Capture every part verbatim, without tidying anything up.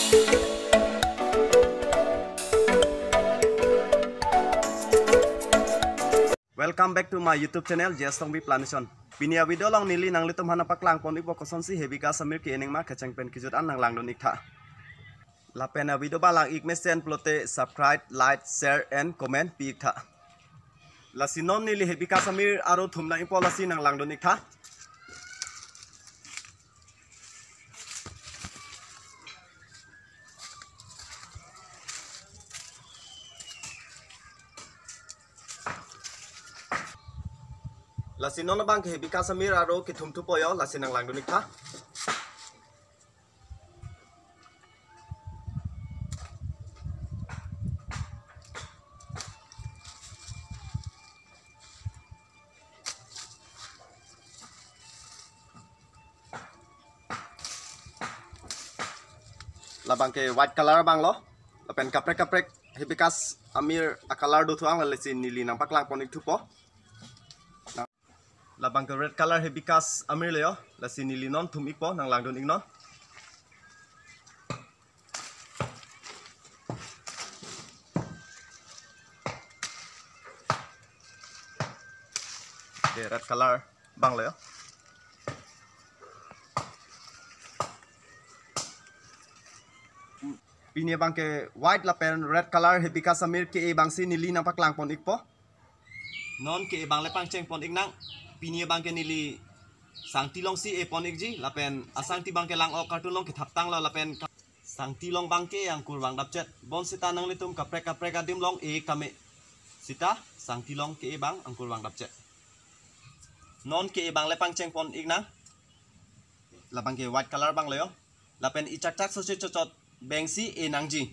Welcome back to my YouTube channel J S Tokbi Plantation. Pini avideo long neli nanglitum hana paklang pon ipo Kosonsi hibiscus amir ki eneng ma kecheng pen kejut an nang lang don ikta. La pen avideo balang ik mesen plote subscribe, like, share and comment pi ikta. Lasi non neli hibiscus amir aro thumna ipo lasi nang lang don ikta. Lasi non bang ke hibiscus amir aro ki thum thu poyo lasi nang lang don ikta. Labang ke white color bang lo, lapen kaprek kaprek hibiscus amir a color do thuang lasi nili nang paklang pon ik thu po. Labang ke red color hibiscus amir le yo, lasi nili non thum ik po nang lang don ik non. Okay, red color bang le yo. Pini bang ke white lapen red color hibiscus amir ke e bang si nili nang paklang pon ik po. Non ke e bang le pang cheng pon ik nang. Pini bang ke nili sang tilong si e pon ik ji lapen asang ti bang ke lang o kartun long ke thaptang lo lapen sang tilong bang ke yang kur bang dapcet bon sita nanglitum kaprek kaprek adim long e kame sita sang tilong ke e bang angkur bang dapcet. Non ke e bang le pang cheng pon ik nang. Labang ke white color bang le yo. Lapen i chak chak so chot bengsi e nangji.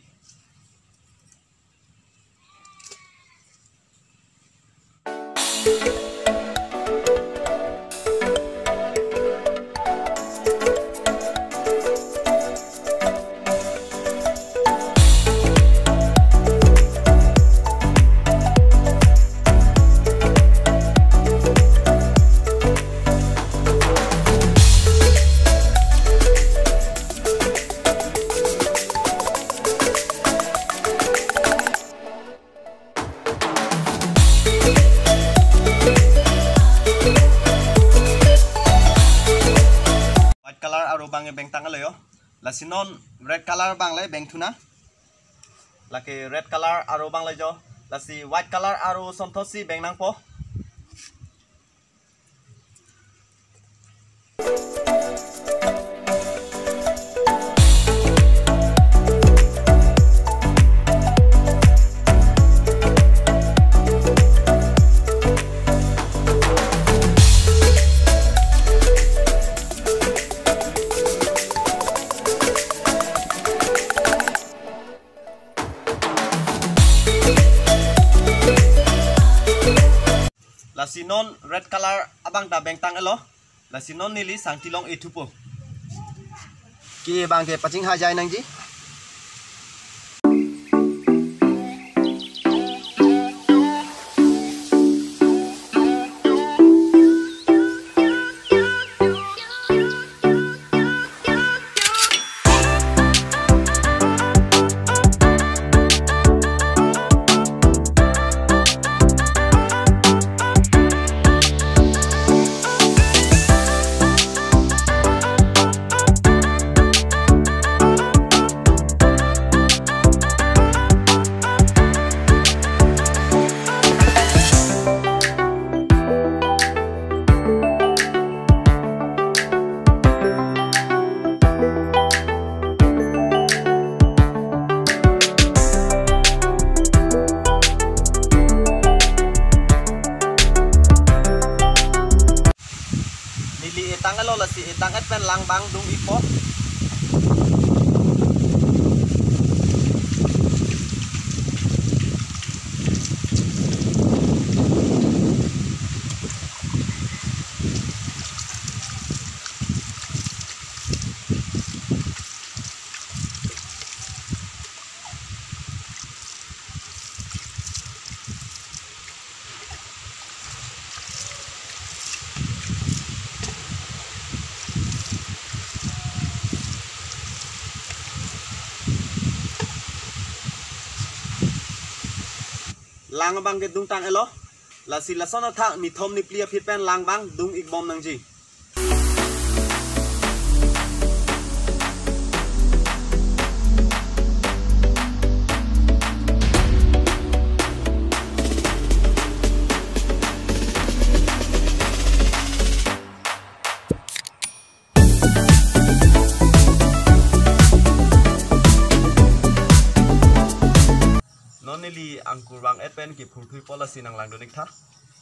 Color aro bang beng tang le yo. Lasi non red color bang le beng thuna. Laki red color aro bang le jo. Lasi white color aro sontosi beng nang po. Lasi non red color abang da beng tang elo. Lasi non nili sang tilong e thupo. Ki bang ke paching ha jai nang ji. Tang lo lasi tang et pen lang bang dung ipo. lang bang ke dung tang elo Lasi lason thak mi thom ni plia phit pen lang bang dung ik bom nang ji neli angkur bang adpen ki phurthui policy nang lang donik tha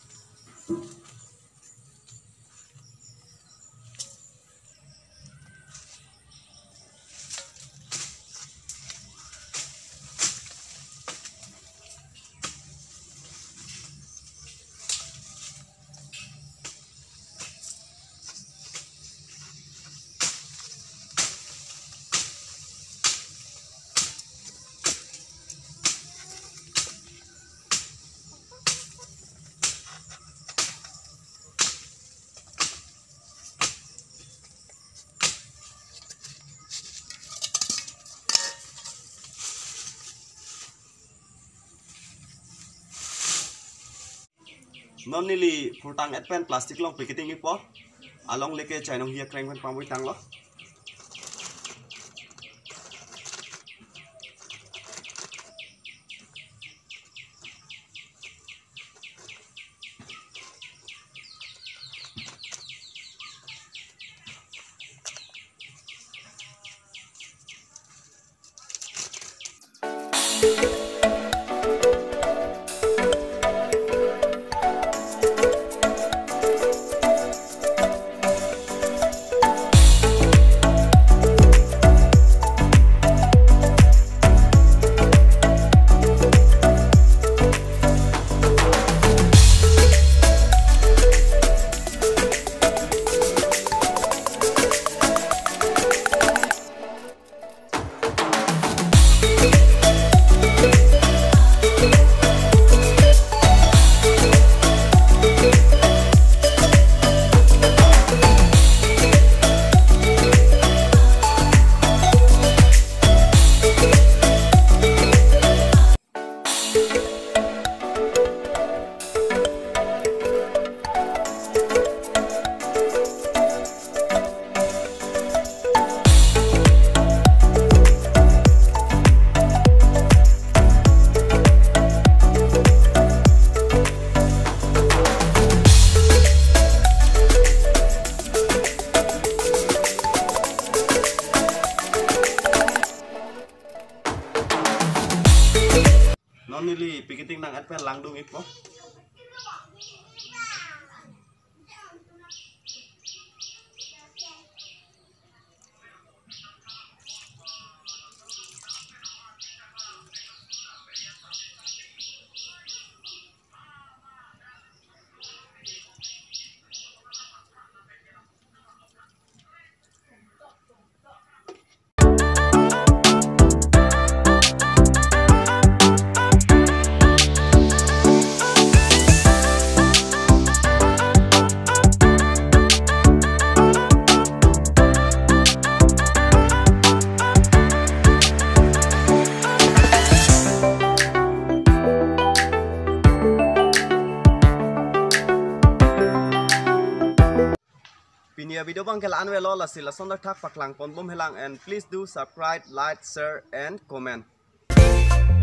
non nili phurtang adpen plastic long picketing ipo along leke chainong hia kreng pen pamui tang lo non nili picketing nang adpen lang dung ipo Pini video bang kelaan velo Lasi lason thak paklang pon bom helang and please do subscribe, like, share and comment.